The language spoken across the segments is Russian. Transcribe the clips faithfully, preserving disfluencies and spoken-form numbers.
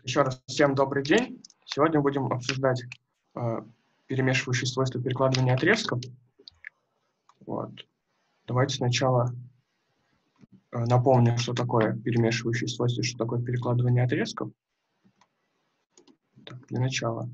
Еще раз всем добрый день. Сегодня будем обсуждать э, перемешивающие свойства перекладывания отрезков. Вот. Давайте сначала э, напомним, что такое перемешивающие свойства, что такое перекладывание отрезков. Так, для начала.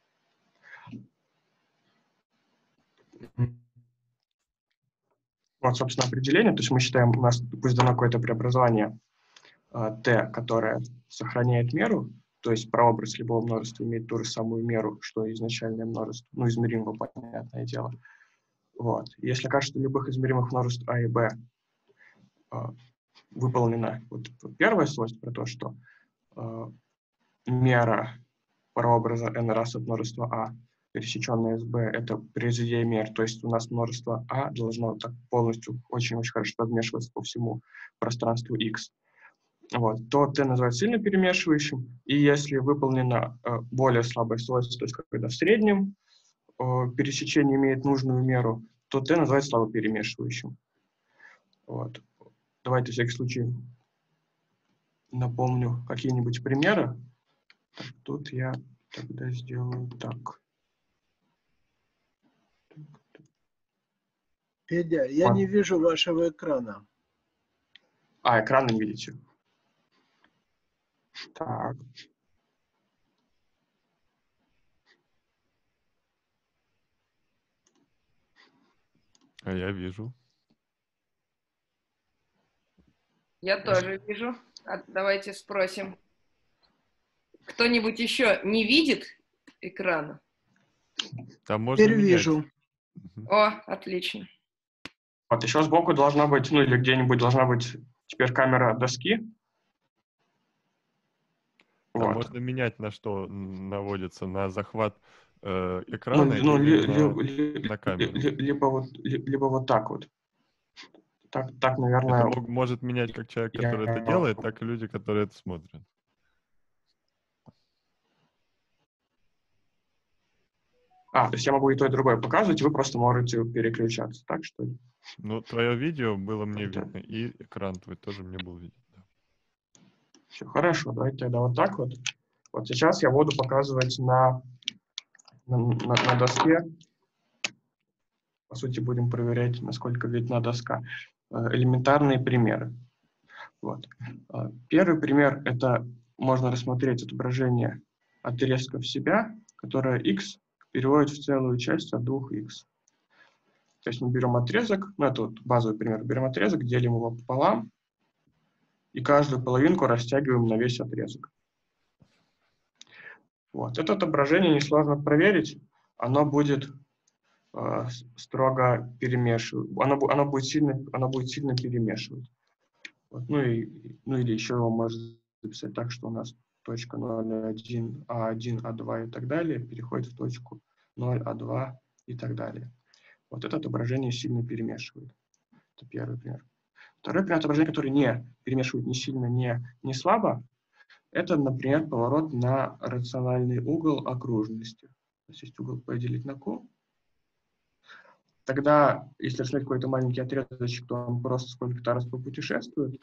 Вот, собственно, определение. То есть мы считаем, у нас пусть дано какое-то преобразование э, t, которое сохраняет меру, то есть прообраз любого множества имеет ту же самую меру, что и изначальное множество, ну, измеримого, понятное дело. Вот. Если качество любых измеримых множеств а и b э, выполнено вот первое свойство про то, что э, мера прообраза n раз от множества а, пересеченная с b, это произведение мер, то есть у нас множество а должно так полностью очень-очень хорошо размешиваться по всему пространству x. Вот, то t называется сильно перемешивающим, и если выполнено э, более слабое свойство, то есть когда в среднем э, пересечение имеет нужную меру, то t называется слабо перемешивающим. Вот. Давайте, в всякий случай, напомню какие-нибудь примеры. Так, тут я тогда сделаю так. Федя, я Вот. не вижу вашего экрана. А, экран не видите. Так. А я вижу. Я тоже вижу. А давайте спросим. Кто-нибудь еще не видит экрана? Там можно Теперь менять. вижу. О, отлично. Вот еще сбоку должна быть, ну или где-нибудь должна быть теперь камера доски. Там Вот. можно менять, на что наводится, на захват э, Ну, экрана ну, или ли, на, ли, на камеру. ли, либо, вот, ли, либо вот так вот. Так, так наверное... Это мог, может менять как человек, который я... это делает, так и люди, которые это смотрят. А, то есть я могу и то, и другое показывать, и вы просто можете переключаться, так что ли? Ну, твое видео было мне Это... видно, и экран твой тоже мне был виден. Да. Все хорошо, давайте тогда вот так вот. Вот сейчас я буду показывать на, на, на, на доске. По сути, будем проверять, насколько видна доска. Элементарные примеры. Вот. Первый пример – это можно рассмотреть отображение отрезков себя, которое x переводит в целую часть от двух икс. То есть мы берем отрезок, ну это вот базовый пример, берем отрезок, делим его пополам, и каждую половинку растягиваем на весь отрезок. Вот. Это отображение несложно проверить, оно будет э, строго перемешивать, оно, оно, будет сильно, оно будет сильно перемешивать. Вот. Ну, и, ну или еще его можно записать так, что у нас точка ноль, один, а один, а два и так далее переходит в точку ноль, а два и так далее. Вот это отображение сильно перемешивает. Это первый пример. Второй пример отображения, который не перемешивает ни сильно, ни, ни слабо, это, например, поворот на рациональный угол окружности. То есть, есть угол поделить на q. Тогда, если рассмотреть какой-то маленький отрезочек, то он просто сколько-то раз попутешествует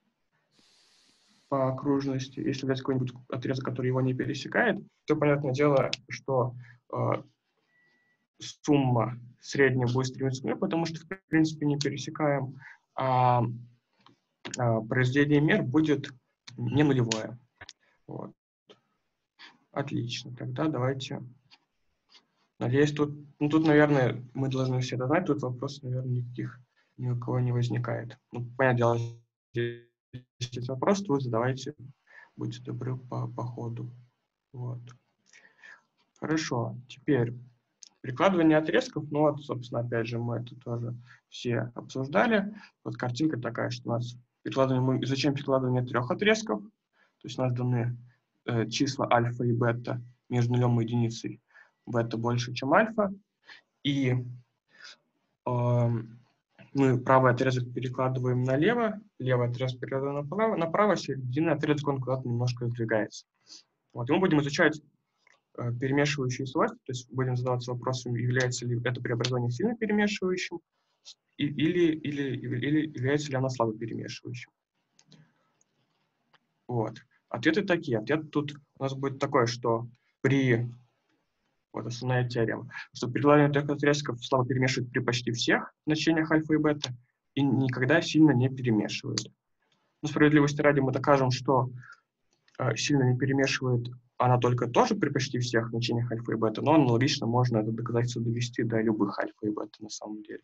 по окружности. Если взять какой-нибудь отрезок, который его не пересекает, то, понятное дело, что э, сумма средняя будет стремиться к нулю, потому что, в принципе, не пересекаем, а, а произведение мер будет не нулевое. Вот. Отлично. Тогда давайте... Надеюсь, тут, ну, тут, наверное, мы должны все это знать, тут вопросов, наверное, никаких ни у кого не возникает. Ну, понятное дело, если есть вопрос, то вы задавайте, будьте добры по, по ходу. Вот. Хорошо. Теперь прикладывание отрезков, ну вот, собственно, опять же, мы это тоже все обсуждали. Вот картинка такая, что у нас прикладывание, мы изучаем прикладывание трех отрезков, то есть у нас даны э, числа альфа и бета между нулем и единицей, бета больше, чем альфа, и э, мы правый отрезок перекладываем налево, левый отрезок перекладываем направо, направо серединный отрезок он куда-то немножко сдвигается. Вот, и мы будем изучать э, перемешивающие свойства, то есть будем задаваться вопросом, является ли это преобразование сильно перемешивающим и, или, или, или является ли оно слабо перемешивающим. Вот. Ответы такие. Ответ тут у нас будет такой, что при... Вот основная теорема. Что предположение трех отрезков слабо перемешивают при почти всех значениях альфа и бета и никогда сильно не перемешивают. Но справедливости ради мы докажем, что э, сильно не перемешивает она только тоже при почти всех значениях альфа и бета, но аналогично можно это доказательство довести до любых альфа и бета на самом деле.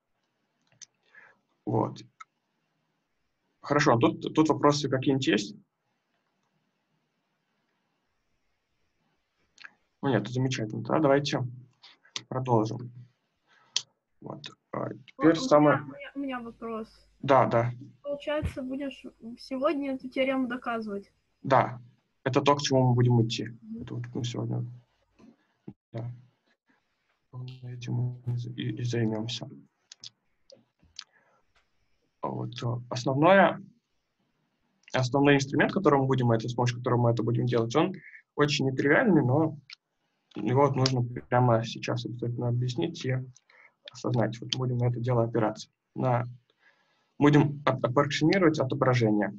Вот. Хорошо, тут, тут вопросы какие-нибудь есть? Ну нет, замечательно. Да, давайте продолжим. Вот. А теперь у, самое... меня, у меня вопрос. Да, да. Получается, будешь сегодня эту теорему доказывать? Да. Это то, к чему мы будем идти. Mm-hmm. Это вот мы сегодня да. этим и, и займемся. Вот. Основное, основной инструмент, которым мы будем это, с помощью которого мы это будем делать, он очень нетривиальный, но его вот нужно прямо сейчас обязательно объяснить и осознать. Вот будем на это дело опираться. На... Будем аппроксимировать отображение.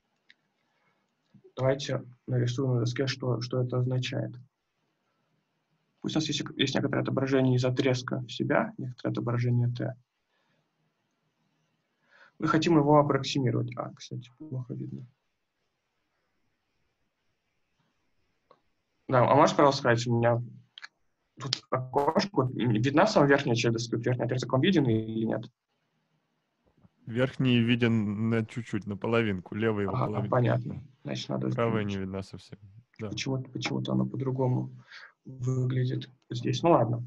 Давайте нарисуем на доске, что, что это означает. Пусть у нас есть, есть некоторое отображение из отрезка в себя, некоторое отображение Т. Мы хотим его аппроксимировать. А, кстати, плохо видно. Да, а можешь, пожалуйста, сказать, у меня тут окошко, видна самая верхняя часть доски, верхний отрезок, он виден или нет? Верхний виден на чуть-чуть, на половинку, левый его Ага, половинку. понятно. Значит, надо... Правая не видна совсем. Да. Почему-то, почему-то оно по-другому выглядит здесь. Ну ладно.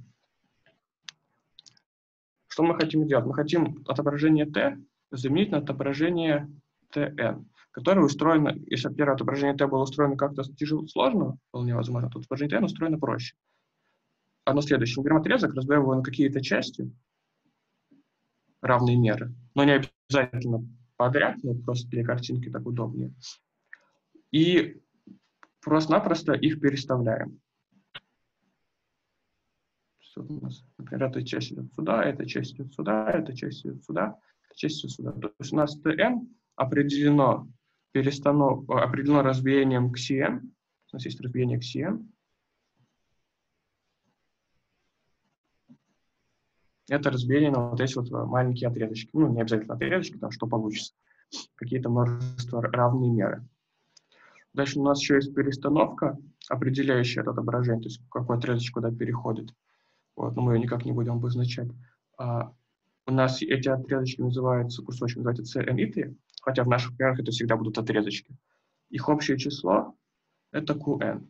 Что мы хотим сделать? Мы хотим отображение Т заменить на отображение Тн, которое устроено, если первое отображение Т было устроено как-то тяжело, сложно, вполне возможно, то отображение Тн устроено проще. Одно следующее. Мы берем отрезок, разбиваем его на какие-то части, равные меры, но не обязательно подряд, но просто для картинки так удобнее. И просто-напросто их переставляем. У нас, например, эта часть идет сюда, эта часть идет сюда, эта часть идет сюда, эта часть идет сюда. То есть у нас Tn определено, перестанов... определено разбиением к Cn. У нас есть разбиение к Cn. Это разбиение на вот эти вот маленькие отрезочки. Ну, не обязательно отрезочки, там что получится. Какие-то множества равные меры. Дальше у нас еще есть перестановка, определяющая это отображение, то есть какой отрезочек куда переходит. Вот, но мы ее никак не будем обозначать. А, у нас эти отрезочки называются, кусочек называется Cn и T, хотя в наших примерах это всегда будут отрезочки. Их общее число — это Qn.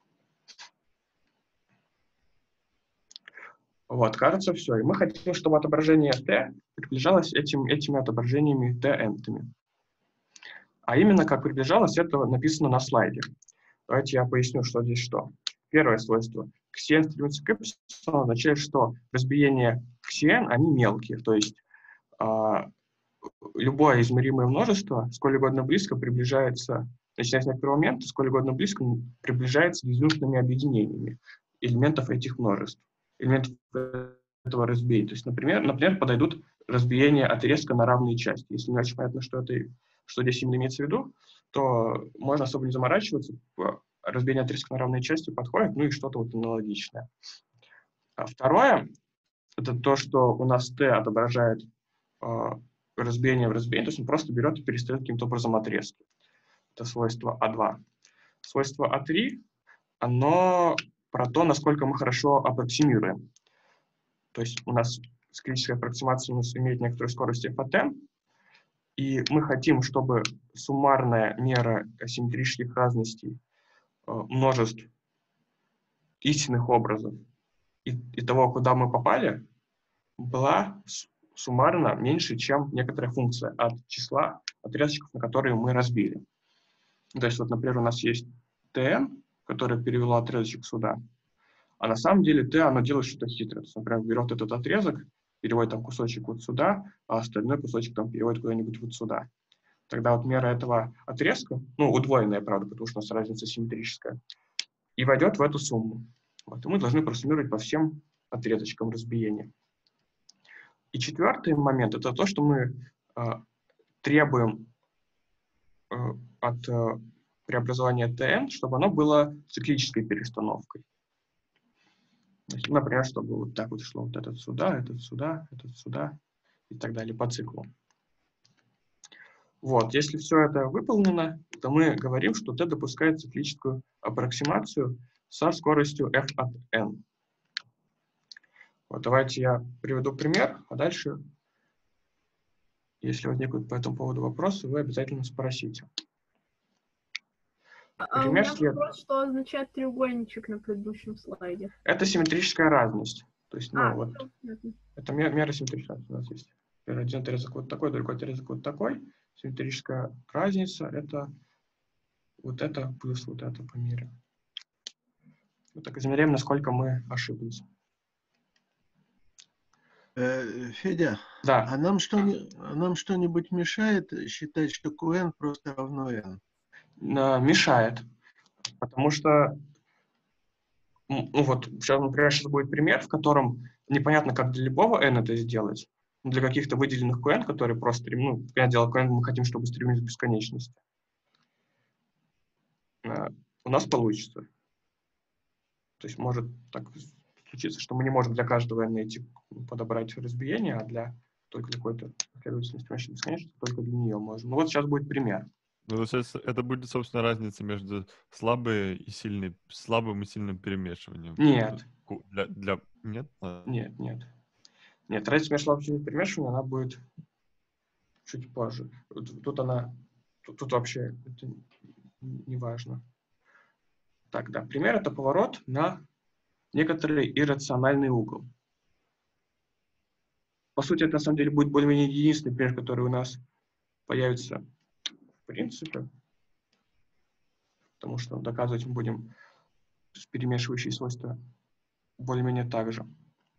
Вот, кажется, все. И мы хотим, чтобы отображение T приближалось этим, этими отображениями Tn-тами. А именно, как приближалось, это написано на слайде. Давайте я поясню, что здесь что. Первое свойство. Cn стремится к эпсилону означает, что разбиения Cn, они мелкие. То есть а, любое измеримое множество, сколь угодно близко приближается, начиная с некоторого момента, сколь угодно близко приближается дизъюнктными объединениями элементов этих множеств, элементов этого разбиения. То есть, например, например, подойдут разбиения отрезка на равные части. Если не очень понятно, что, это, что здесь именно имеется в виду, то можно особо не заморачиваться. Разбиение отрезка на равные части подходит, ну и что-то вот аналогичное. А второе, это то, что у нас Т отображает э, разбиение в разбиении, то есть он просто берет и перестает каким-то образом отрезки. Это свойство А два. Свойство А три, оно про то, насколько мы хорошо аппроксимируем. То есть у нас критическая аппроксимация у нас имеет некоторую скорость эф от эн, и мы хотим, чтобы суммарная мера асимметрических разностей множеств истинных образов и, и того, куда мы попали, была суммарно меньше, чем некоторая функция от числа отрезочков, на которые мы разбили. То есть, вот, например, у нас есть Tn, которое перевело отрезочек сюда, а на самом деле T, оно делает что-то хитрое. То есть, например, берет этот отрезок, переводит там кусочек вот сюда, а остальной кусочек там переводит куда-нибудь вот сюда. Тогда вот мера этого отрезка, ну, удвоенная, правда, потому что у нас разница симметрическая, и войдет в эту сумму. Вот, и мы должны просуммировать по всем отрезочкам разбиения. И четвертый момент — это то, что мы э, требуем э, от э, преобразование Tn, чтобы оно было циклической перестановкой. Есть, например, чтобы вот так вот шло вот этот сюда, этот сюда, этот сюда и так далее по циклу. Вот, если все это выполнено, то мы говорим, что T допускает циклическую аппроксимацию со скоростью f от n. Вот, давайте я приведу пример, а дальше, если возникнут по этому поводу вопросы, вы обязательно спросите. А у меня вопрос, что означает треугольничек на предыдущем слайде? Это симметрическая разность. То есть, ну, а, вот, это мера, мера симметричности у нас есть. Один отрезок вот такой, другой отрезок вот такой. Симметрическая разница — это вот это плюс вот это по мере. Вот так измеряем, насколько мы ошиблись. Э, Федя, Да. а нам, что, а нам что-нибудь мешает считать, что Qn просто равно n? Мешает. Потому что, ну вот, сейчас, например, сейчас будет пример, в котором непонятно, как для любого n это сделать. Для каких-то выделенных Qn, которые просто, ну, я делал Qn, мы хотим, чтобы стремились к бесконечности. У нас получится. То есть может так случиться, что мы не можем для каждого n найти, подобрать разбиение, а для только какой-то последовательности бесконечности только для нее можем. Ну вот сейчас будет пример. Ну, сейчас это будет, собственно, разница между слабой и сильной, слабым и сильным перемешиванием. Нет. Для, для... Нет? А. Нет, нет. Нет, разница между слабым и сильным перемешиванием, она будет чуть позже. Тут, тут она, тут, тут вообще это не важно. Так, да, пример — это поворот на некоторый иррациональный угол. По сути, это на самом деле будет более-менее единственный пример, который у нас появится в принципе, потому что доказывать мы будем перемешивающие свойства более-менее так же.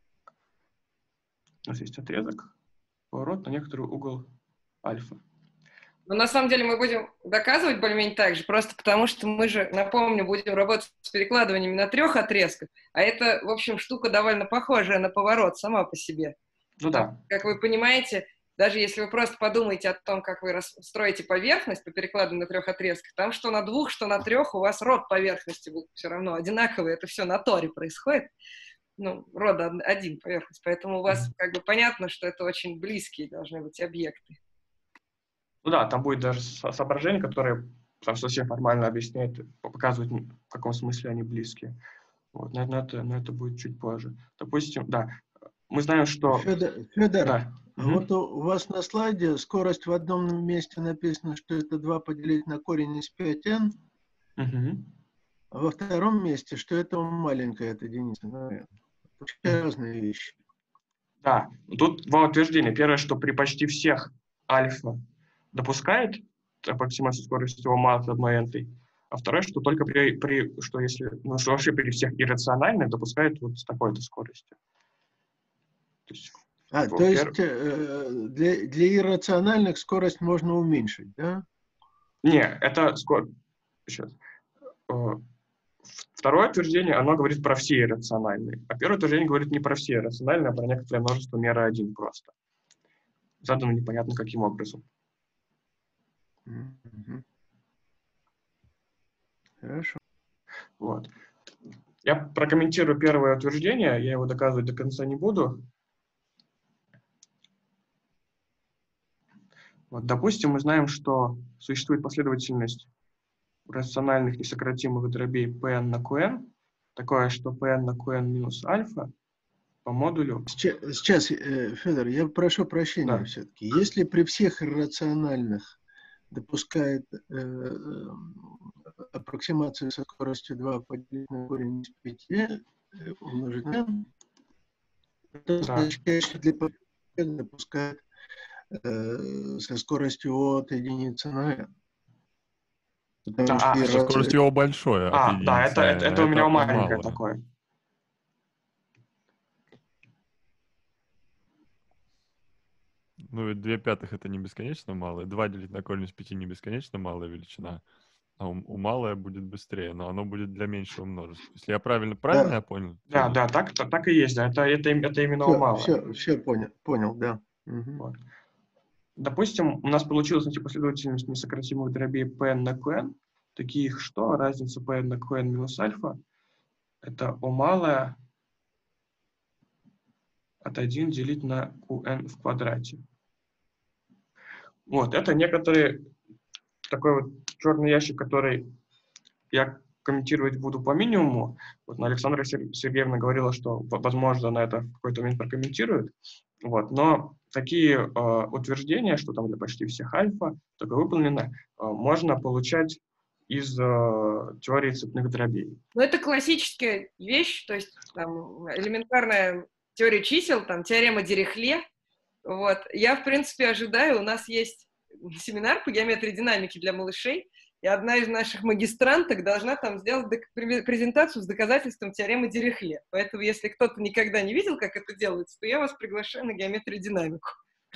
У нас есть отрезок, поворот на некоторый угол альфа. Но на самом деле мы будем доказывать более-менее так же, просто потому что мы же, напомню, будем работать с перекладываниями на трех отрезках, а это, в общем, штука довольно похожая на поворот сама по себе. Ну да. Как вы понимаете, даже если вы просто подумаете о том, как вы строите поверхность по перекладыванию на трех отрезках, там что на двух, что на трех у вас род поверхности будет все равно одинаковый, это все на торе происходит. Ну, рода один поверхность, поэтому у вас как бы понятно, что это очень близкие должны быть объекты. Ну да, там будет даже соображение, которое там совсем формально объясняет, показывает, в каком смысле они близкие. Вот, но, но, это, но это будет чуть позже. Допустим, да, мы знаем, что... Федор, Федор да. а угу. Вот у вас на слайде скорость в одном месте написано, что это два поделить на корень из пять эн, угу. А во втором месте, что это маленькая эта единица. Наверное. Это разные вещи. Да, тут два утверждения. Первое, что при почти всех альфа допускает аппроксимацию скорости его мало от одной n-той, а второе, что только при, при что если, ну, что вообще при всех иррациональных допускает вот с такой-то скоростью. То есть, а, то есть э, для, для иррациональных скорость можно уменьшить, да? Не, это скорость. Сейчас. Второе утверждение, оно говорит про все иррациональные. А первое утверждение говорит не про все иррациональные, а про некоторое множество меры один просто. Задано непонятно каким образом. Mm-hmm. Хорошо. Вот. Я прокомментирую первое утверждение, я его доказывать до конца не буду. Вот, допустим, мы знаем, что существует последовательность рациональных несократимых дробей Pn на Qn, такое, что Pn на Qn минус альфа по модулю... Сейчас, сейчас Федор, я прошу прощения, да. Все-таки. Если при всех иррациональных допускает э, аппроксимацию со скоростью два поделить на корень из пяти умножить на n, это означает, что для n допускает э, со скоростью от единицы на n. Да, а, со скоростью O большое. А, да, это, это, это, это у меня маленькое мало. Такое. Ну, ведь две пятых это не бесконечно мало. два делить на корень из пяти не бесконечно малая величина. А у, у малое будет быстрее, но оно будет для меньшего множества. Если я правильно, правильно да. я понял? Да, да, так, так, так и есть. Да. Это, это, это именно все, у малое. Все, все понял, понял, да. Угу. Вот. Допустим, у нас получилась последовательность несократимых дробей Pn на Qn, таких, что разница Pn на Qn минус альфа — это O малое от один делить на Qn в квадрате. Вот, это некоторый такой вот черный ящик, который я комментировать буду по минимуму. Вот Александра Сергеевна говорила, что, возможно, она это в какой-то момент прокомментирует. Вот, но такие э, утверждения, что там для почти всех альфа, только выполнено, э, можно получать из э, теории цепных дробей. Ну, это классическая вещь, то есть там, элементарная теория чисел, там, теорема Дирихле. Вот. Я, в принципе, ожидаю, у нас есть семинар по геометрии динамики для малышей, и одна из наших магистранток должна там сделать презентацию с доказательством теоремы Дирихле. Поэтому, если кто-то никогда не видел, как это делается, то я вас приглашаю на геометрию динамику.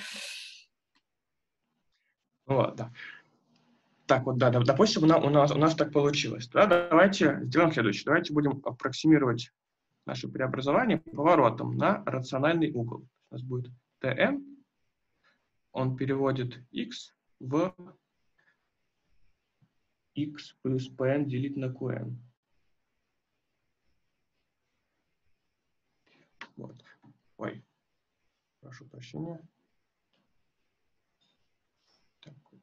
Вот, да. Так, вот, да, допустим, у нас, у нас, у нас так получилось. Да, давайте сделаем следующее. Давайте будем аппроксимировать наше преобразование поворотом на рациональный угол. У нас будет Tm, он переводит x в x плюс Pn делить на Qn. Вот. Ой, прошу прощения. Так вот.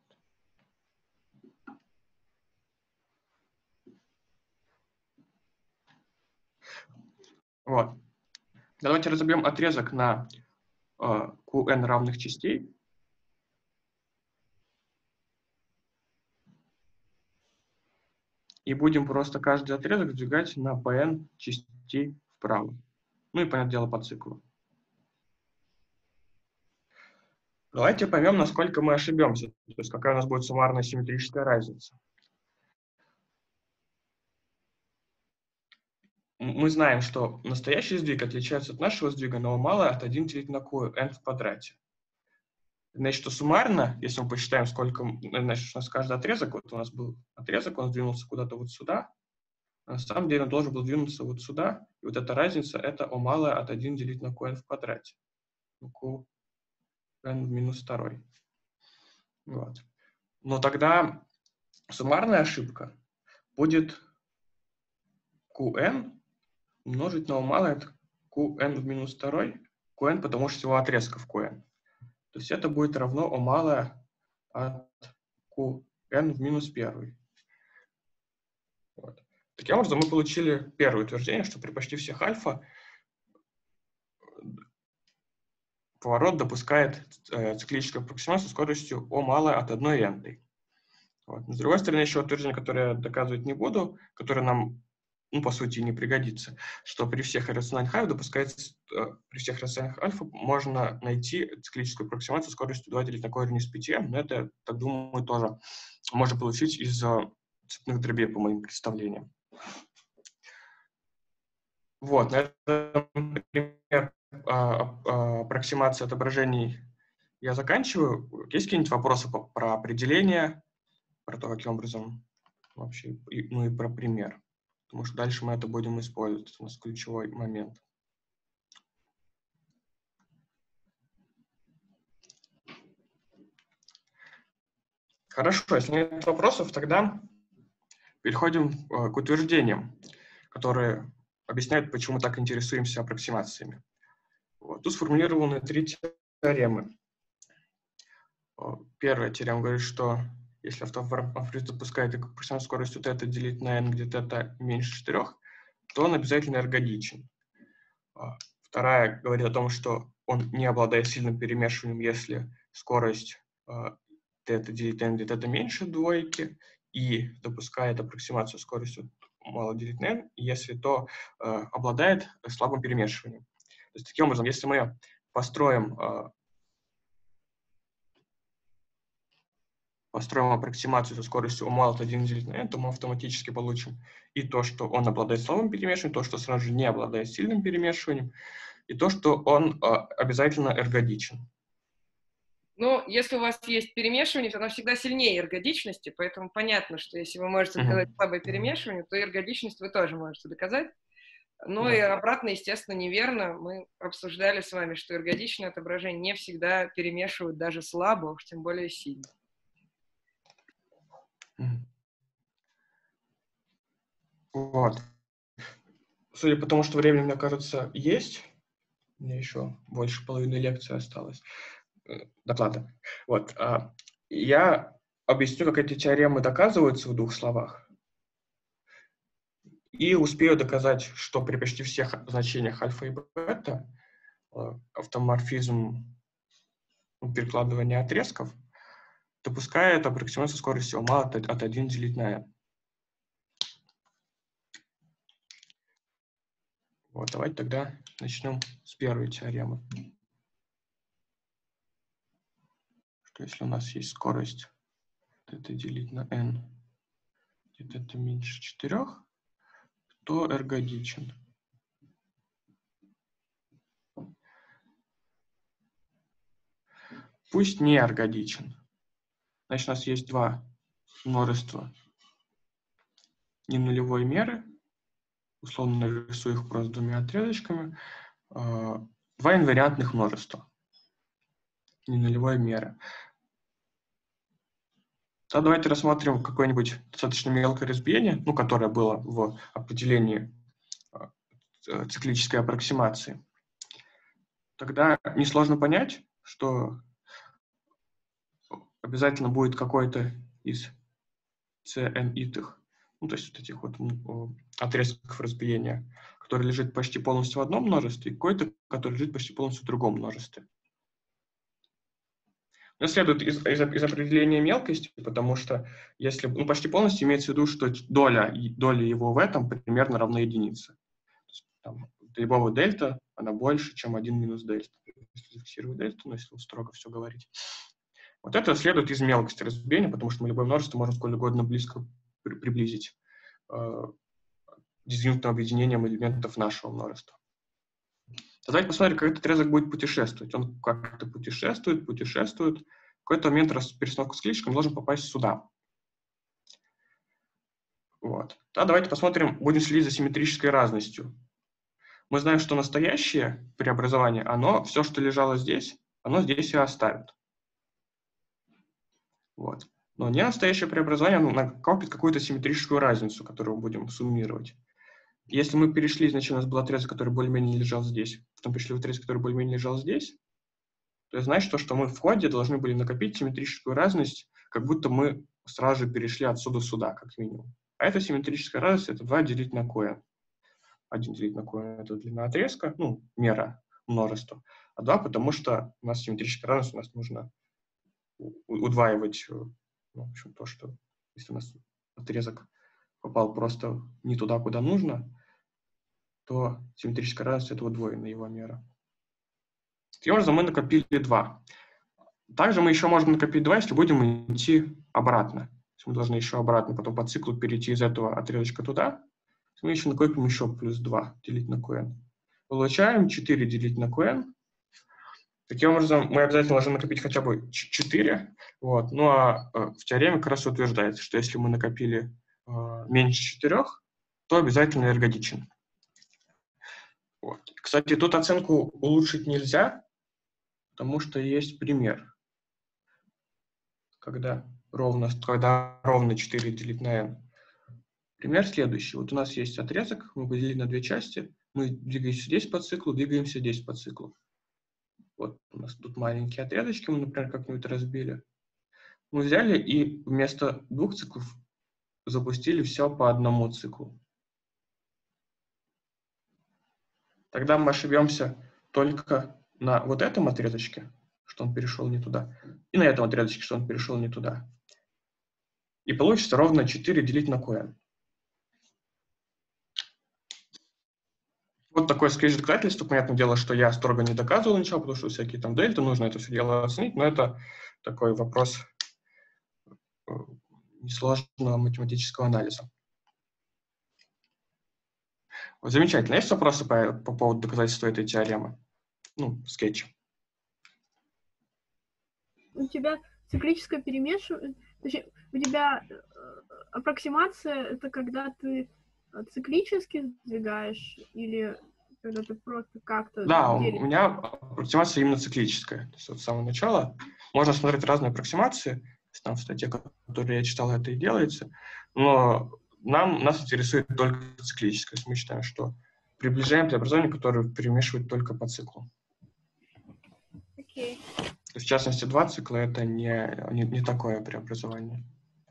Вот. Давайте разобьем отрезок на э, Qn равных частей. И будем просто каждый отрезок сдвигать на Pn частей вправо. Ну и, понятное дело, по циклу. Давайте поймем, насколько мы ошибемся. То есть какая у нас будет суммарная симметрическая разница. Мы знаем, что настоящий сдвиг отличается от нашего сдвига на O малое от один делить на Qn в квадрате. Значит, что суммарно, если мы посчитаем, сколько, значит, у нас каждый отрезок, вот у нас был отрезок, он сдвинулся куда-то вот сюда, а на самом деле он должен был двинуться вот сюда, и вот эта разница — это O малое от один делить на Qn в квадрате. Qn в минус второй. Вот. Но тогда суммарная ошибка будет Qn умножить на O малое от Qn в минус второй, Qn, потому что всего отрезков Qn. То есть это будет равно O малое от Qn в минус первый. Вот. Таким образом, мы получили первое утверждение, что при почти всех альфа поворот допускает э, циклическую аппроксимацию со скоростью O малое от одной n. Вот. Но с другой стороны, еще утверждение, которое я доказывать не буду, которое нам, ну, по сути, не пригодится, что при всех иррациональных альфа допускается, э, при всех иррациональных альфа можно найти циклическую аппроксимацию со скоростью два делить на корень из пяти, но это, так думаю, тоже можно получить из э, цепных дробей, по моим представлениям. Вот, на этом пример аппроксимации отображений я заканчиваю. Есть какие-нибудь вопросы по, про определение, про то, каким образом вообще, и, ну и про пример? Потому что дальше мы это будем использовать, у нас ключевой момент. Хорошо, если нет вопросов, тогда переходим к утверждениям, которые объясняют, почему мы так интересуемся аппроксимациями. Вот. Тут сформулированы три теоремы. Первая теорема говорит, что если автофорс допускает аппроксимацию скоростью θ делить на n, где θ меньше четырёх, то он обязательно эргодичен. Вторая говорит о том, что он не обладает сильным перемешиванием, если скорость θ делить на n, где θ меньше двойки, и допускает аппроксимацию скоростью мало делить на n, если то э, обладает слабым перемешиванием. То есть, таким образом, если мы построим, э, построим аппроксимацию со скоростью O мало от один делить на n, то мы автоматически получим и то, что он обладает слабым перемешиванием, то, что сразу же не обладает сильным перемешиванием, и то, что он э, обязательно эргодичен. Ну, если у вас есть перемешивание, то оно всегда сильнее эргодичности, поэтому понятно, что если вы можете доказать uh-huh. слабое перемешивание, то эргодичность вы тоже можете доказать. Ну uh-huh. и обратно, естественно, неверно. Мы обсуждали с вами, что эргодичные отображения не всегда перемешивают даже слабо, уж тем более сильно. Uh-huh. Вот. Судя по тому, что времени, мне кажется, есть, у меня еще больше половины лекции осталось, доклада. Вот. Я объясню, как эти теоремы доказываются в двух словах. И успею доказать, что при почти всех значениях альфа и бета автоморфизм перекладывания отрезков допускает аппроксимацию скорости ума от, от один делить на n. Вот, давайте тогда начнем с первой теоремы. Что если у нас есть скорость это делить на n, где-то это меньше четырёх, то эргодичен. Пусть не эргодичен. Значит, у нас есть два множества ненулевой меры. Условно нарисую их просто двумя отрезочками. Два инвариантных множества ненулевой меры. Тогда давайте рассмотрим какое-нибудь достаточно мелкое разбиение, ну, которое было в определении циклической аппроксимации. Тогда несложно понять, что обязательно будет какой-то из cn-итых, ну, то есть вот этих вот отрезков разбиения, который лежит почти полностью в одном множестве, и какой-то, который лежит почти полностью в другом множестве. Но следует из, из, из определения мелкости, потому что если, ну, почти полностью имеется в виду, что доля, доля его в этом примерно равна единице. Там, любого дельта, она больше, чем один минус дельта. Если зафиксировать дельту, но если строго все говорить. Вот это следует из мелкости разбиения, потому что мы любое множество можем сколь угодно близко при, приблизить э, дисъюнктным объединением элементов нашего множества. Давайте посмотрим, как этот отрезок будет путешествовать. Он как-то путешествует, путешествует. В какой-то момент, раз перестановка с кличком, должен попасть сюда. Вот. Да, давайте посмотрим, будем следить за симметрической разностью. Мы знаем, что настоящее преобразование, оно, все, что лежало здесь, оно здесь и оставит. Вот. Но не настоящее преобразование, оно накопит какую-то симметрическую разницу, которую мы будем суммировать. Если мы перешли, значит, у нас был отрезок, который более-менее лежал здесь, потом перешли в отрезок, который более-менее лежал здесь, то это значит, что мы в ходе должны были накопить симметрическую разность, как будто мы сразу же перешли отсюда сюда, как минимум. А эта симметрическая разность — это два делить на coen. один делить на coen — это длина отрезка, ну, мера множества, а два, потому что у нас симметрическая разность, у нас нужно удваивать, ну, в общем, то, что если у нас отрезок попал просто не туда, куда нужно, то симметрическая разность — это удвоенная его мера. Таким образом, мы накопили два. Также мы еще можем накопить два, если будем идти обратно. Мы должны еще обратно потом по циклу перейти из этого отрезочка туда. Мы еще накопим еще плюс два делить на coen. Получаем четыре делить на coen. Таким образом, мы обязательно должны накопить хотя бы четыре. Вот. Ну а в теореме как раз утверждается, что если мы накопили э, меньше четырех, то обязательно эргодичен. Вот. Кстати, тут оценку улучшить нельзя, потому что есть пример. Когда ровно, когда ровно четыре делить на n. Пример следующий. Вот у нас есть отрезок, мы поделили на две части. Мы двигаемся здесь по циклу, двигаемся здесь по циклу. Вот у нас тут маленькие отрезочки, мы, например, как-нибудь разбили. Мы взяли и вместо двух циклов запустили все по одному циклу. Тогда мы ошибемся только на вот этом отрезочке, что он перешел не туда, и на этом отрезочке, что он перешел не туда. И получится ровно четыре делить на coen. Вот такое скорее доказательство. Понятное дело, что я строго не доказывал ничего, потому что всякие там дельты, нужно это все дело оценить, но это такой вопрос несложного математического анализа. Вот, замечательно. Есть вопросы по, по поводу доказательства этой теоремы? Ну, скетч. У тебя циклическое перемешивание, точнее, у тебя аппроксимация — это когда ты циклически сдвигаешь или когда ты просто как-то... Да, делишь? у меня аппроксимация именно циклическая. То есть вот с самого начала можно смотреть разные аппроксимации. Там в статье, которую я читал, это и делается. Но нам, нас интересует только циклическое. То есть мы считаем, что приближаем преобразование, которое перемешивает только по циклу. Окей. То есть, в частности, два цикла — это не, не, не такое преобразование.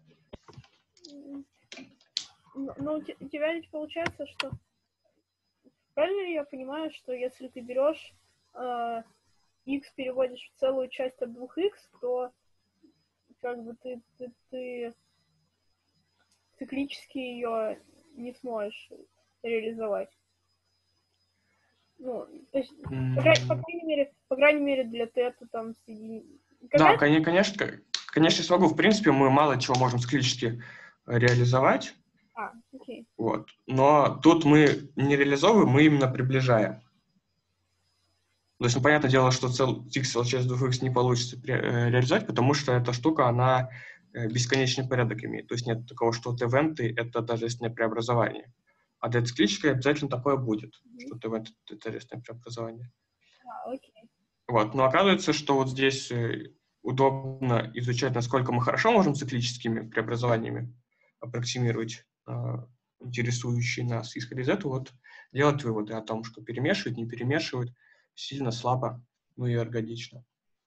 Ну, ну, у те- у тебя ведь получается, что... Правильно ли я понимаю, что если ты берешь э, x переводишь в целую часть от двух икс, то как бы ты, ты, ты циклически ее не сможешь реализовать? Ну, то есть, по, край- по крайней мере, по крайней мере, для тета там соединить. Да, кон- конечно, конечно, смогу. В принципе, мы мало чего можем циклически реализовать. А, окей. Вот. Но тут мы не реализовываем, мы именно приближаем. То есть, ну, понятное дело, что цел x часть двух икс не получится ре- э, реализовать, потому что эта штука, она э, бесконечный порядок имеет. То есть нет такого, что t-венты — это тождественное преобразование. А для циклической обязательно такое будет, mm-hmm. что t-венты — это тождественное преобразование. А, окей. Вот. Но оказывается, что вот здесь э, удобно изучать, насколько мы хорошо можем циклическими преобразованиями аппроксимировать э, интересующие нас. Исходя из этого, вот, делать выводы о том, что перемешивать, не перемешивать, сильно, слабо, ну и эргодично.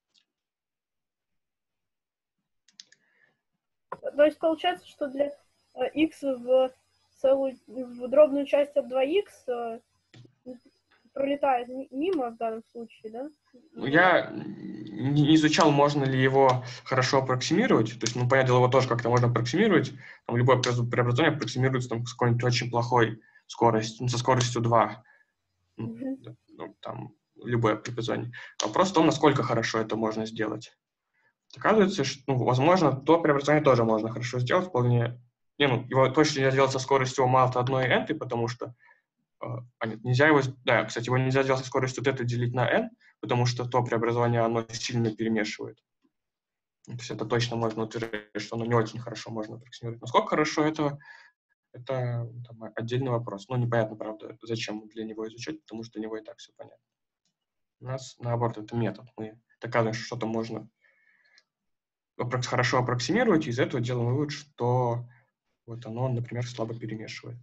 То есть получается, что для э, x в целую, в дробную часть от два икс э, пролетает мимо в данном случае, да? Я не изучал, можно ли его хорошо аппроксимировать. То есть, ну, понятное дело, его тоже как-то можно аппроксимировать. Там любое преобразование аппроксимируется там, с какой-нибудь очень плохой скоростью, ну, со скоростью два. Mm-hmm. Ну, там, любое преобразование. Вопрос в том, насколько хорошо это можно сделать. Оказывается, что, ну, возможно, то преобразование тоже можно хорошо сделать, вполне. Не, ну, его точно нельзя делать со скоростью малта одной n, потому что а, нет, нельзя его, да, кстати, его нельзя делать со скоростью θ делить на n, потому что то преобразование, оно сильно перемешивает. То есть это точно можно утверждать, что оно не очень хорошо можно аппроксимировать. Насколько хорошо это, это там, отдельный вопрос. Ну, непонятно, правда, зачем для него изучать, потому что для него и так все понятно. У нас, наоборот, это метод. Мы доказываем, что что-то можно хорошо аппроксимировать, и из этого делаем вывод, что вот оно, например, слабо перемешивает.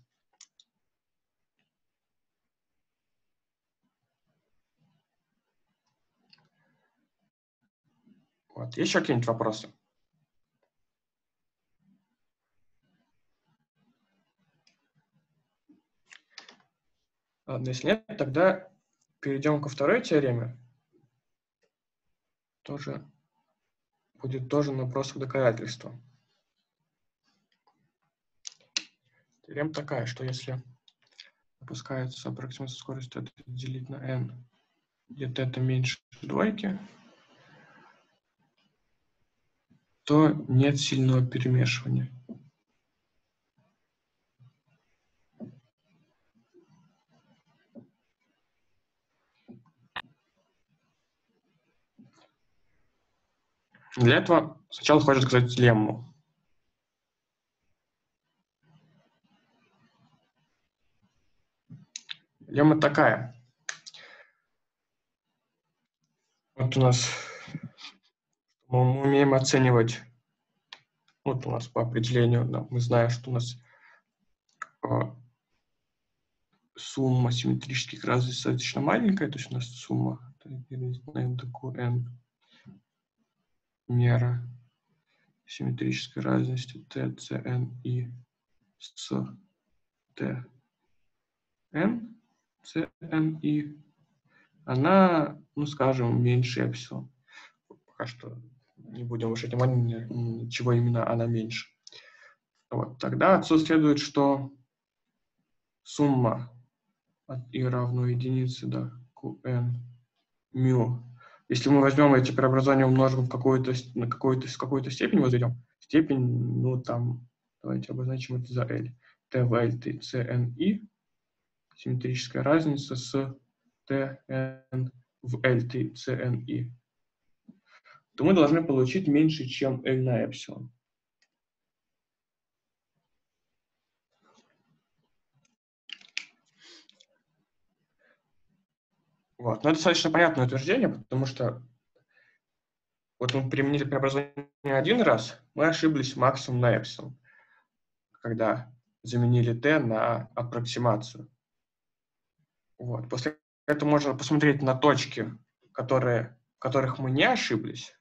Вот. Есть еще какие-нибудь вопросы? Ладно, если нет, тогда перейдем ко второй теореме. Тоже будет тоже вопрос к доказательству. Теорема такая, что если опускается аппроксимация скорости это делить на n, где θ меньше двойки, то нет сильного перемешивания. Для этого сначала хочется сказать лемму. Лемма такая. Вот у нас мы умеем оценивать, вот у нас по определению, да, мы знаем, что у нас а, сумма симметрических разностей достаточно маленькая, то есть у нас сумма n мера симметрической разности t, cn и с t, n, cn и она, ну, скажем, меньше эпсилон. Пока что не будем выше внимания, чего именно она меньше. Вот. Тогда отсюда следует, что сумма от i равно единице до qn μ. Если мы возьмем эти преобразования, умножим в какую-то, на какую-то, с какой-то степень, возведем, степень, ну, там, давайте обозначим это за L. T в L, T, Cn, I, симметрическая разница с Tn в L, T, Cn, I, то мы должны получить меньше, чем L на эпсилон. Вот. Но это достаточно понятное утверждение, потому что вот мы применили преобразование один раз, мы ошиблись максимум на эпсилон. Когда заменили t на аппроксимацию. Вот. После этого можно посмотреть на точки, которые, в которых мы не ошиблись.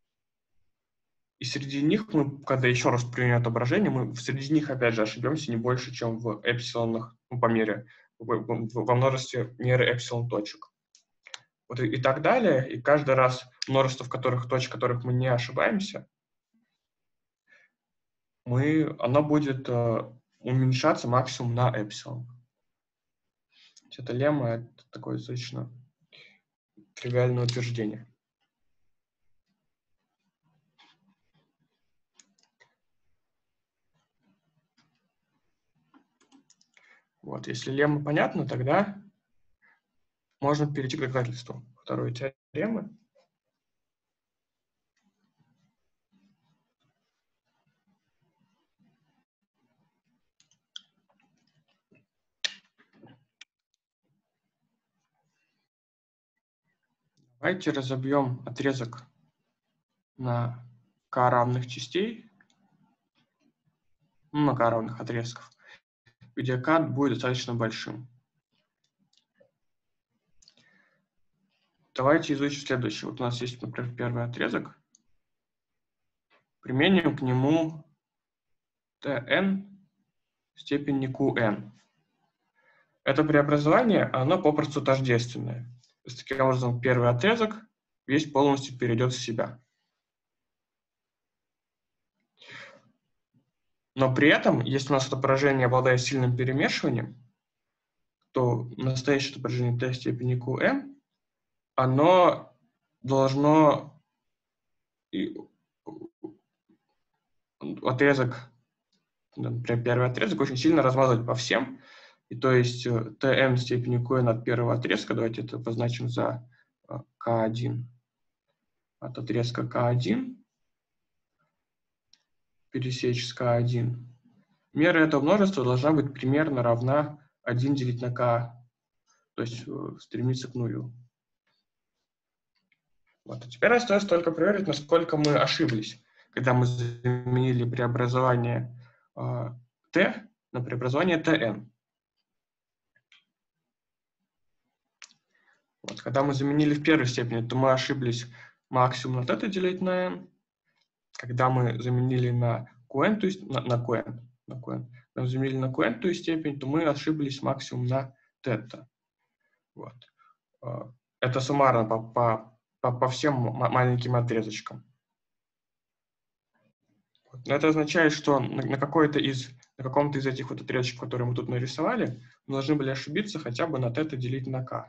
И среди них мы, когда еще раз применим отображение, мы среди них опять же ошибемся не больше, чем в эпсилонах, ну, по мере, во множестве меры эпсилон точек. Вот и, и так далее. И каждый раз множество, в которых точек, в которых мы не ошибаемся, мы, оно будет э, уменьшаться максимум на эпсилон. Это лемма, это такое достаточно тривиальное утверждение. Вот, если лемма понятна, тогда можно перейти к доказательству второй теоремы. Давайте разобьем отрезок на k равных частей, ну, на k равных отрезков, где k будет достаточно большим. Давайте изучим следующее. Вот у нас есть, например, первый отрезок. Применим к нему tn в степени qn. Это преобразование, оно попросту тождественное. То есть, таким образом, первый отрезок весь полностью перейдет в себя. Но при этом, если у нас отображение обладает сильным перемешиванием, то настоящее отображение t в степени qn, оно должно отрезок, например, первый отрезок очень сильно размазывать по всем. И то есть tn в степени qn от первого отрезка, давайте это позначим за k один, от отрезка k один пересечь с k один. Мера этого множества должна быть примерно равна один делить на k, то есть стремиться к нулю. Вот. А теперь остается только проверить, насколько мы ошиблись, когда мы заменили преобразование э, t на преобразование tn. Вот. Когда мы заменили в первой степени, то мы ошиблись максимум на θ делить на n. Когда мы заменили на qn, то есть на, на qn, на qn, когда мы заменили на qn, то есть степень, то мы ошиблись максимум на θ. Вот. Это суммарно по, по По, по всем маленьким отрезочкам. Но это означает, что на, на, какой-то из, на каком-то из этих вот отрезочков, которые мы тут нарисовали, мы должны были ошибиться хотя бы на θ делить на k.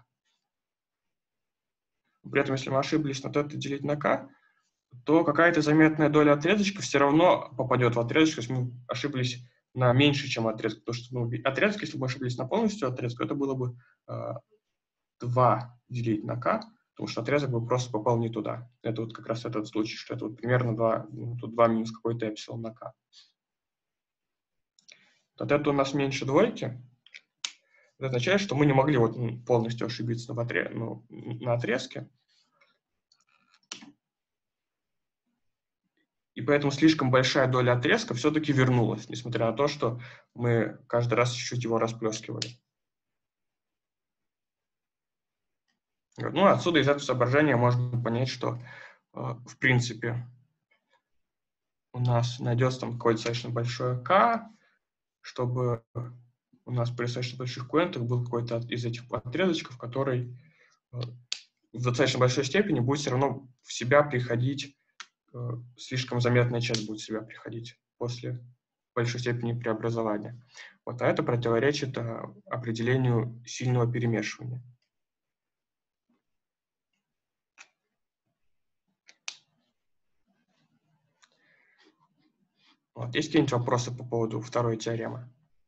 При этом, если мы ошиблись на θ делить на k, то какая-то заметная доля отрезочка все равно попадет в отрезочек, если мы ошиблись на меньше, чем отрезок. Потому что ну, отрезок, если бы мы ошиблись на полностью отрезок, это было бы э, два делить на k, потому что отрезок бы просто попал не туда. Это вот как раз этот случай, что это вот примерно два, ну, тут два минус какой-то эпсилон на k. Вот это у нас меньше двойки. Это означает, что мы не могли вот полностью ошибиться в отре... ну, на отрезке. И поэтому слишком большая доля отрезка все-таки вернулась, несмотря на то, что мы каждый раз чуть-чуть его расплескивали. Ну, отсюда из этого соображения можно понять, что, в принципе, у нас найдется там какое-то достаточно большое k, чтобы у нас при достаточно больших qn был какой-то из этих отрезочков, который в достаточно большой степени будет все равно в себя приходить, слишком заметная часть будет в себя приходить после большой степени преобразования. Вот, а это противоречит определению сильного перемешивания. Вот. Есть какие-нибудь вопросы по поводу второй теоремы?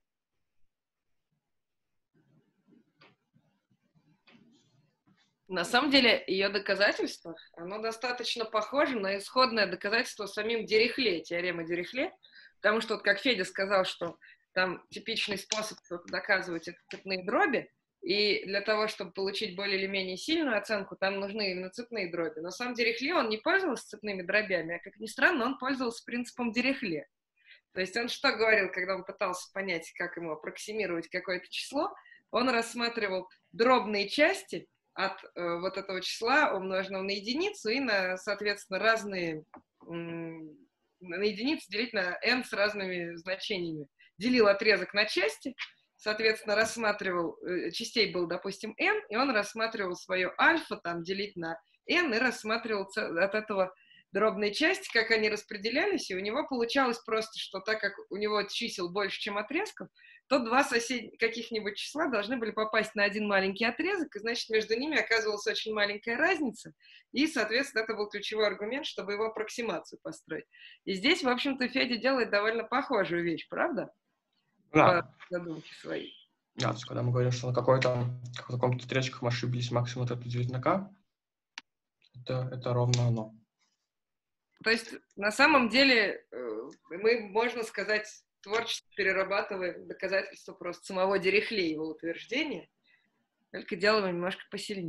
На самом деле, ее доказательство, оно достаточно похоже на исходное доказательство самим Дирихле, теоремы Дирихле, потому что, вот как Федя сказал, что там типичный способ доказывать это цепные дроби, и для того, чтобы получить более или менее сильную оценку, там нужны именно цепные дроби. Но сам Дирихле, он не пользовался цепными дробями, а, как ни странно, он пользовался принципом Дирихле. То есть он что говорил, когда он пытался понять, как ему аппроксимировать какое-то число? Он рассматривал дробные части от э, вот этого числа, умноженного на единицу, и на, соответственно, разные... М- на единицу делить на n с разными значениями. Делил отрезок на части, соответственно, рассматривал, э, частей был, допустим, n, и он рассматривал свое альфа, там, делить на n, и рассматривал от этого дробные части, как они распределялись, и у него получалось просто, что так как у него чисел больше, чем отрезков, то два соседних каких-нибудь числа должны были попасть на один маленький отрезок, и, значит, между ними оказывалась очень маленькая разница, и, соответственно, это был ключевой аргумент, чтобы его аппроксимацию построить. И здесь, в общем-то, Федя делает довольно похожую вещь, правда? Да. По задумке своей. Да, то есть, когда мы говорим, что на какой-то, в каком-то отрезке мы ошиблись максимум вот это делить на k, это, это ровно оно. То есть, на самом деле, мы, можно сказать, творчески перерабатываем доказательства просто самого Дирихлеева утверждения, только делаем немножко посильнее.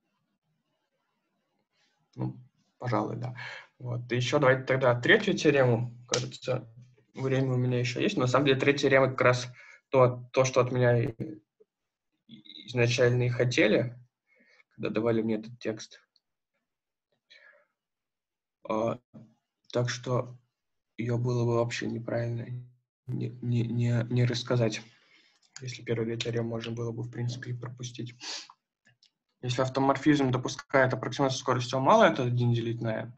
Ну, пожалуй, да. Вот. И еще давайте тогда третью теорему. Кажется, время у меня еще есть. Но на самом деле третья теорема как раз то, то, что от меня изначально и хотели, когда давали мне этот текст. А, так что ее было бы вообще неправильно не, не, не, не рассказать, если первую две теоремы можно было бы, в принципе, и пропустить. Если автоморфизм допускает аппроксимацию скоростью мало, это один делить на n,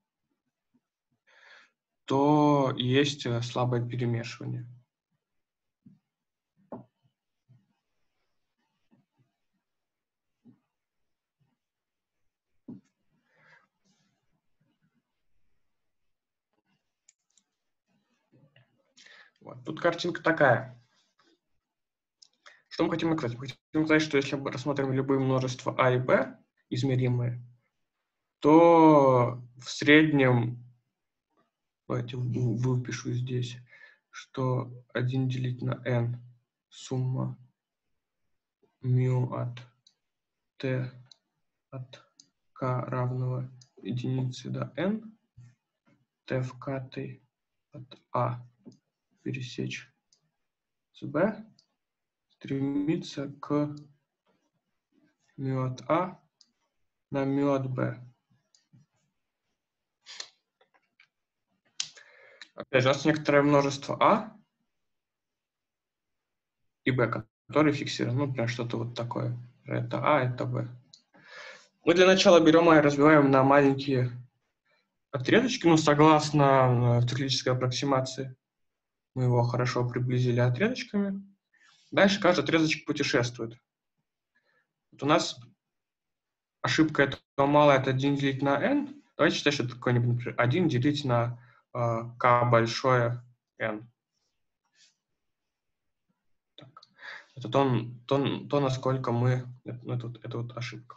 то есть слабое перемешивание. Вот. Тут картинка такая. Что мы хотим сказать? Мы хотим сказать, что если мы рассмотрим любые множества а и b, измеримые, то в среднем, давайте выпишу здесь, что один делить на n сумма μ от t от k равного единице до n, t в k от a пересечь с b, стремится к μ от a на μ от b. Опять же, у нас некоторое множество а и b, которые фиксированы. Ну, например, что-то вот такое. Это а, это b. Мы для начала берем а и разбиваем на маленькие отрезочки, ну, согласно циклической аппроксимации. Мы его хорошо приблизили отрезочками. Дальше каждый отрезочек путешествует. Вот у нас ошибка этого мало, это один делить на n. Давайте считать, что это какой-нибудь, например, один делить на uh, k большое n. Так. Это то, то, то, насколько мы... Это, это, это вот ошибка.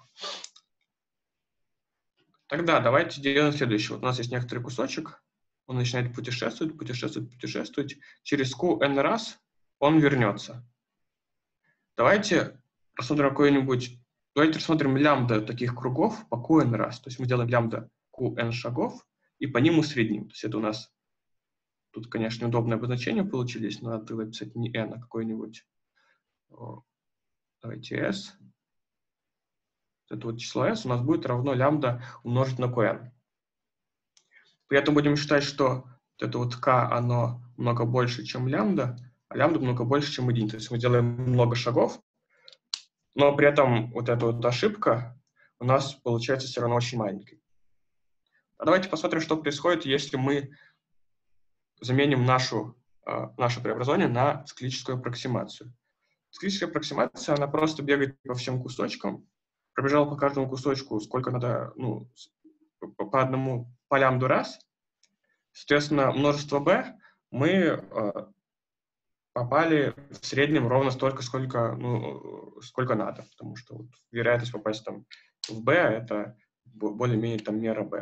Тогда давайте делаем следующее. Вот у нас есть некоторый кусочек. Он начинает путешествовать, путешествовать, путешествовать. Через q n раз он вернется. Давайте рассмотрим какой-нибудь... Давайте рассмотрим лямбда таких кругов по q n раз. То есть мы делаем лямбда qn шагов, и по ним усредним. То есть это у нас... Тут, конечно, удобное обозначение получились, но надо написать не n, а какой-нибудь... Давайте s. Это вот число s у нас будет равно лямбда умножить на qn. При этом будем считать, что вот это вот k, оно много больше, чем лямбда, а лямбда много больше, чем один. То есть мы делаем много шагов, но при этом вот эта вот ошибка у нас получается все равно очень маленькой. А давайте посмотрим, что происходит, если мы заменим нашу, наше преобразование на циклическую аппроксимацию. Циклическая аппроксимация, она просто бегает по всем кусочкам, пробежала по каждому кусочку, сколько надо, ну, по одному по лямбду раз. Соответственно, множество b мы э, попали в среднем ровно столько, сколько, ну, сколько надо, потому что вот вероятность попасть там в b это более-менее там мера b.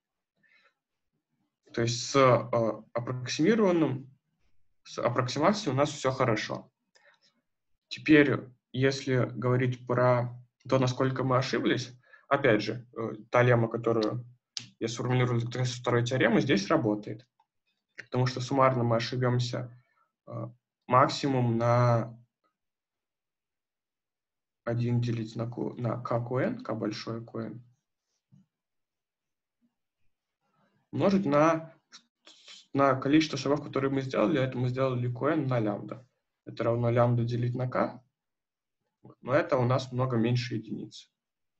То есть с э, аппроксимированным, с аппроксимацией у нас все хорошо. Теперь, если говорить про то, насколько мы ошиблись, опять же, э, та лемма, которую я сформулировал из второй теоремы, здесь работает. потому что суммарно мы ошибемся максимум на один делить на, на k q k большое q умножить на, на количество шагов, которые мы сделали. Это мы сделали qn на лямбда. Это равно лямбда делить на k. Но это у нас много меньше единицы.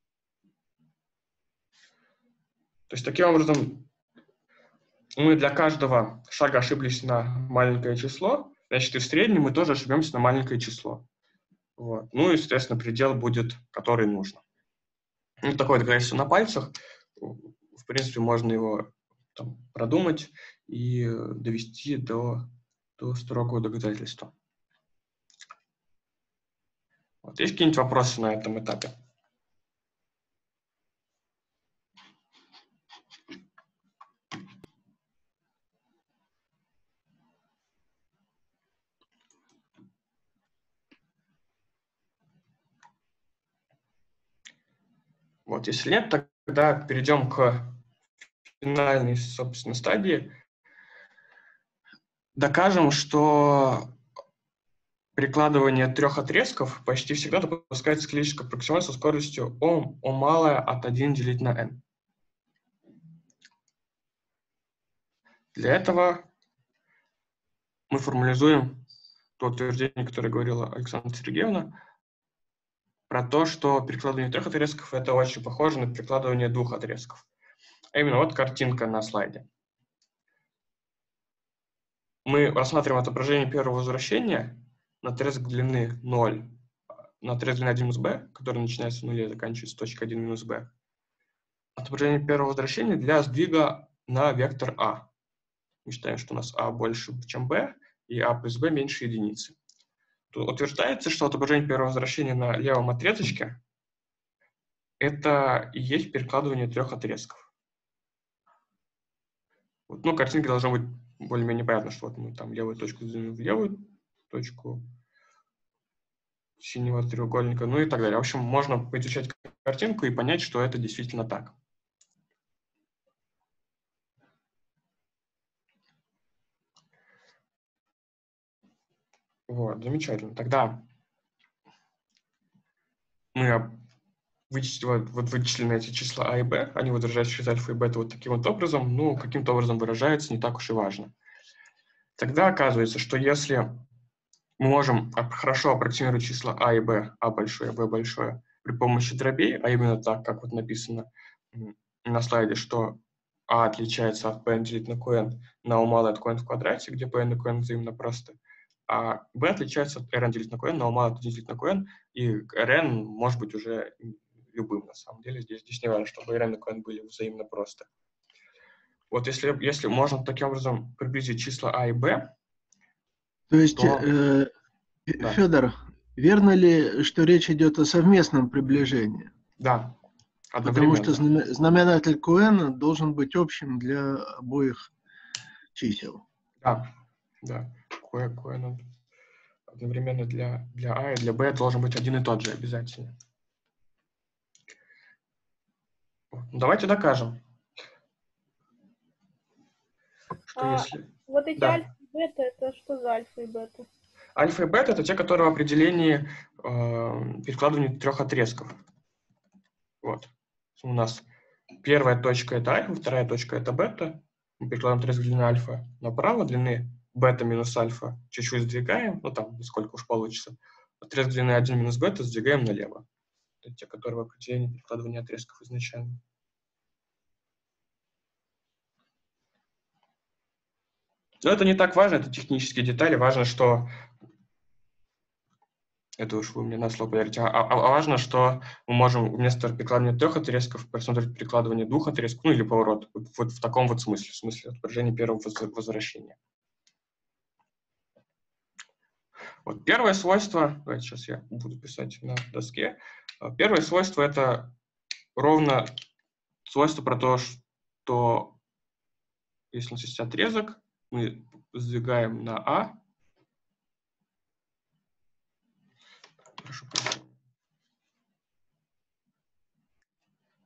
То есть таким образом мы для каждого шага ошиблись на маленькое число, значит и в среднем мы тоже ошибемся на маленькое число. Вот. Ну и, соответственно, предел будет, который нужно. Ну, такое доказательство на пальцах. В принципе, можно его там продумать и довести до, до строгого доказательства. Вот. Есть какие-нибудь вопросы на этом этапе? Вот, если нет, тогда перейдем к финальной, собственно, стадии. Докажем, что перекладывание трех отрезков почти всегда допускается клиническая аппроксимация со скоростью О, О малое от один делить на n. Для этого мы формализуем то утверждение, которое говорила Александра Сергеевна, про то, что перекладывание трех отрезков — это очень похоже на перекладывание двух отрезков. А именно вот картинка на слайде. Мы рассматриваем отображение первого возвращения на отрезок длины ноль, на отрезок длины один минус b, который начинается с нуля и заканчивается точкой один минус b. Отображение первого возвращения для сдвига на вектор а. Мы считаем, что у нас а больше, чем b, и а плюс b меньше единицы. Тут утверждается, что отображение первого возвращения на левом отрезочке — это и есть перекладывание трех отрезков. Вот, ну, картинка должна быть более-менее понятно, что вот мы там левую точку сдвинем в левую точку синего треугольника, ну и так далее. В общем, можно поизучать картинку и понять, что это действительно так. Вот, замечательно. Тогда мы вычислили, вот вычислены эти числа а и b, они выражаются через альфа и бета вот таким вот образом, ну, каким-то образом выражаются, не так уж и важно. Тогда оказывается, что если мы можем хорошо аппроксимировать числа а и b, а большое, b большое, при помощи дробей, а именно так, как вот написано на слайде, что а отличается от p делить на qn на o малое от qn в квадрате, где p и qn взаимно просты, а b отличается от rn делить на qn на o малое от один делить на qn, и rn может быть уже любым, на самом деле. Здесь, здесь не важно, чтобы rn и qn были взаимно просты. Вот если, если можно таким образом приблизить числа а и b, то есть, то... э, да. Федор, верно ли, что речь идет о совместном приближении? Да, Потому что одновременно. знаменатель qn должен быть общим для обоих чисел. Да, да. qn одновременно для, для а и для b должен быть один и тот же обязательно. Давайте докажем, что А если... вот эти Да. альфа и бета, это что за альфа и бета? Альфа и бета — это те, которые в определении э, перекладывания трех отрезков. Вот. У нас первая точка — это альфа, вторая точка — это бета. Мы перекладываем отрезок длины альфа направо, длины бета минус альфа чуть-чуть сдвигаем, ну там сколько уж получится. Отрезок длины один минус бета сдвигаем налево. Это те, которые в определении перекладывания отрезков изначально. Но это не так важно, это технические детали. Важно, что... Это уж вы мне на слово поверите. А, а, а важно, что мы можем вместо перекладывания трех отрезков просмотреть перекладывание двух отрезков, ну или поворот. Вот, вот в таком вот смысле, в смысле отображения первого возвращения. Вот первое свойство, давайте сейчас я буду писать на доске. Первое свойство — это ровно свойство про то, что если у нас есть отрезок, мы сдвигаем на А. Прошу прощения.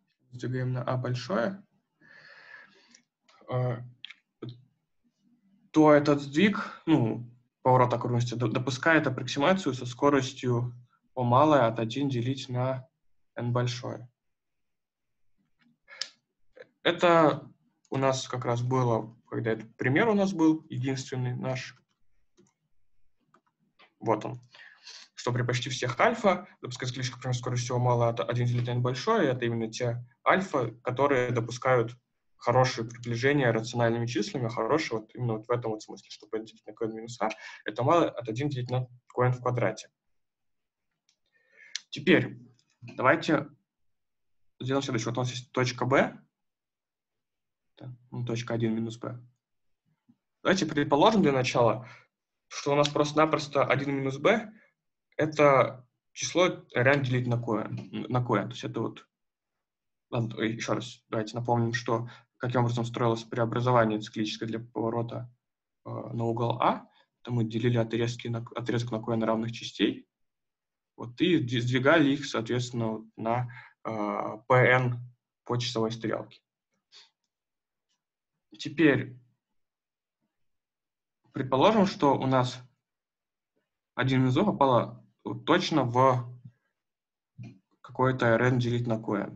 Сдвигаем на А большое. то этот сдвиг, ну, поворот окружности, допускает аппроксимацию со скоростью O малое от один делить на n большое. Это у нас как раз было, когда этот пример у нас был, единственный наш. Вот он. Что при почти всех альфа допускается клеточка при скорости O малое от один делить на n большое. Это именно те альфа, которые допускают хорошее приближение рациональными числами, хорошее вот именно вот в этом вот смысле, что p делить на qn минус a, это малое от один делить на qn в квадрате. Теперь давайте сделаем следующее. Вот у нас есть точка b, ну, точка один минус b. Давайте предположим для начала, что у нас просто-напросто один минус b это число реально делить на qn, на qn. То есть это вот, еще раз, давайте напомним, что каким образом строилось преобразование циклическое для поворота э, на угол А. То мы делили отрезки на, отрезок на qn равных частей, вот, и сдвигали их, соответственно, на э, pn по часовой стрелке. Теперь предположим, что у нас один минус b попало точно в какой-то rn делить на qn.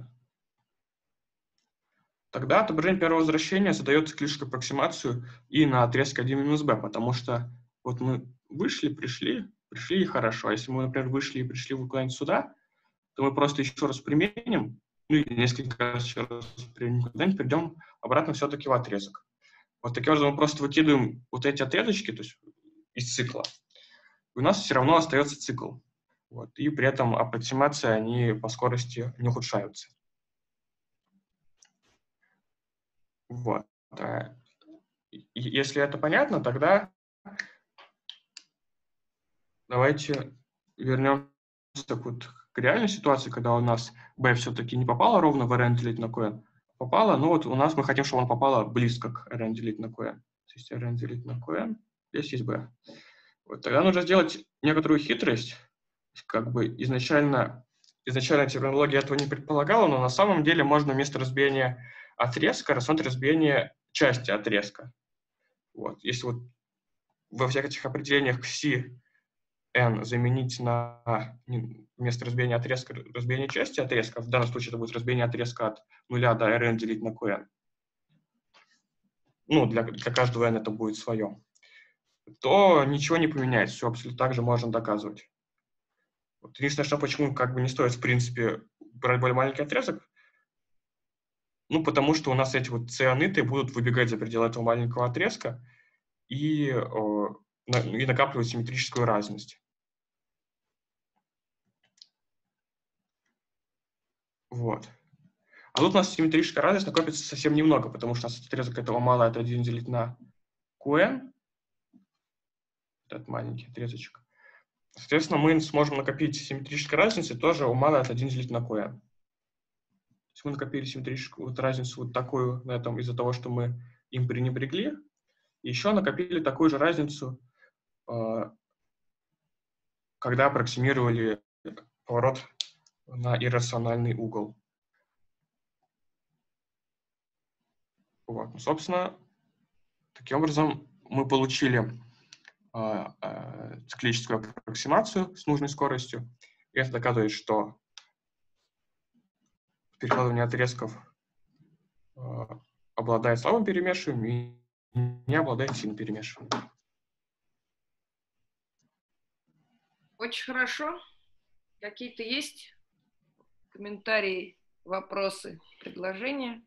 Тогда отображение первого возвращения задает циклическую аппроксимацию и на отрезке один минус b, потому что вот мы вышли, пришли, пришли и хорошо. А если мы, например, вышли и пришли куда-нибудь сюда, то мы просто еще раз применим, ну или несколько раз еще раз применим, куда-нибудь придем обратно все-таки в отрезок. Вот таким образом мы просто выкидываем вот эти отрезочки, то есть из цикла. И у нас все равно остается цикл. Вот, и при этом аппроксимации, они по скорости не ухудшаются. Вот. Если это понятно, тогда давайте вернемся вот к реальной ситуации, когда у нас b все-таки не попало ровно в rn делить на qn, попало, но вот у нас мы хотим, чтобы он попало близко к rn делить на qn. Здесь rn делить на qn, здесь есть b. Вот, тогда нужно сделать некоторую хитрость, как бы изначально, изначально терминология этого не предполагала, но на самом деле можно вместо разбиения отрезка рассмотреть разбиение части отрезка. Вот. Если вот во всех этих определениях кси n заменить на вместо разбиения отрезка разбиение части отрезка, в данном случае это будет разбиение отрезка от нуля до rn делить на qn. Ну, для, для каждого n это будет свое. То ничего не поменяется, все абсолютно так же можно доказывать. Вот. Единственное, что почему как бы не стоит, в принципе, брать более маленький отрезок, ну, потому что у нас эти вот цианиты будут выбегать за пределы этого маленького отрезка и, э, и накапливать симметрическую разность. Вот. А тут у нас симметрическая разность накопится совсем немного, потому что у нас отрезок этого малое от один делить на qn, этот маленький отрезочек. Соответственно, мы сможем накопить симметрическую разницу тоже у малое от один делить на qn. Мы накопили симметрическую вот разницу вот такую на этом из-за того, что мы им пренебрегли. Еще накопили такую же разницу, когда аппроксимировали поворот на иррациональный угол. Вот. Ну, собственно, таким образом мы получили циклическую аппроксимацию с нужной скоростью. И это доказывает, что перекладывание отрезков э, обладает слабым перемешиванием и не обладает сильным перемешиванием. Очень хорошо. Какие-то есть комментарии, вопросы, предложения?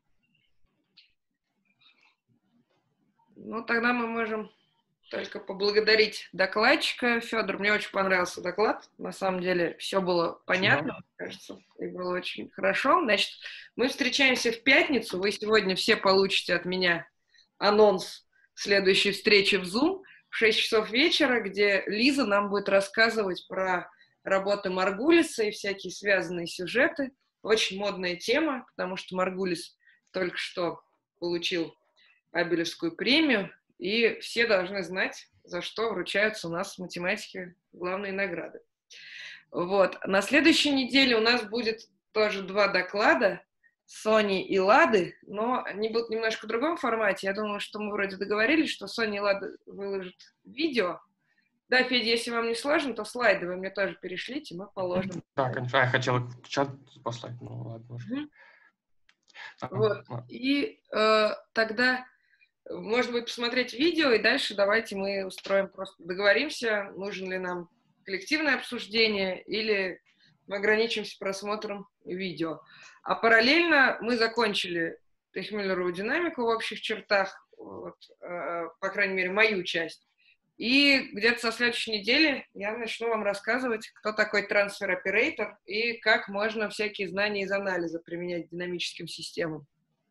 Ну, тогда мы можем только поблагодарить докладчика. Федор, мне очень понравился доклад. На самом деле все было понятно, мне кажется, и было очень хорошо. Значит, мы встречаемся в пятницу. Вы сегодня все получите от меня анонс следующей встречи в Zoom в шесть часов вечера, где Лиза нам будет рассказывать про работы Маргулиса и всякие связанные сюжеты. Очень модная тема, потому что Маргулис только что получил Абелевскую премию, и все должны знать, за что вручаются у нас в математике главные награды. Вот. На следующей неделе у нас будет тоже два доклада. Sony и Lada, но они будут немножко в другом формате. Я думаю, что мы вроде договорились, что Sony и Lada выложат видео. Да, Федя, если вам не сложно, то слайды вы мне тоже перешлите, мы положим. Да, конечно. Я хотела в чат послать, ну ладно уже. Mm-hmm. А, вот. а. И э, тогда, может быть, посмотреть видео, и дальше давайте мы устроим, просто договоримся, нужен ли нам коллективное обсуждение, или мы ограничимся просмотром видео. А параллельно мы закончили Тейхмиллерову динамику в общих чертах, вот, э, по крайней мере, мою часть. И где-то со следующей недели я начну вам рассказывать, кто такой трансфер-оператор и как можно всякие знания из анализа применять к динамическим системам.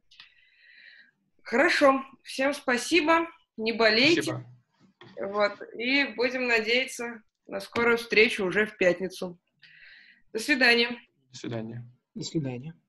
Хорошо. Всем спасибо. Не болейте. Спасибо. Вот. И будем надеяться на скорую встречу уже в пятницу. До свидания. До свидания. До свидания.